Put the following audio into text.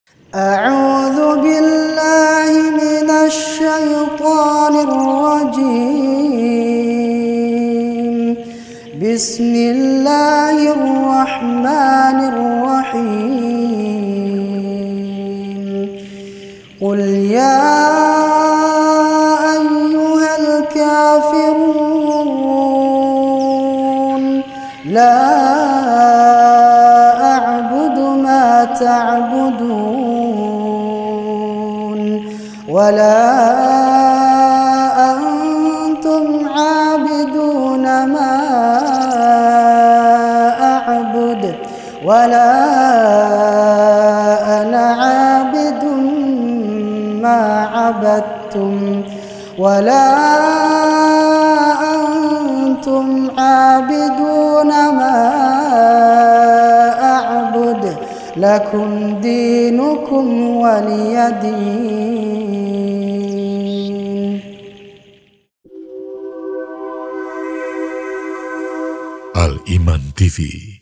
A'udzu billahi minasy syaithanir rajim. Bismillahirrahmanirrahim. Qul ya ayyuhal kafirun la a'budu ma ta'budun ولا أنتم عابدون ما أعبد ولا أنا عابد ما عبدتم ولا أنتم عابدون ما أعبد لكم دينكم ولي دين. Al-Iman TV,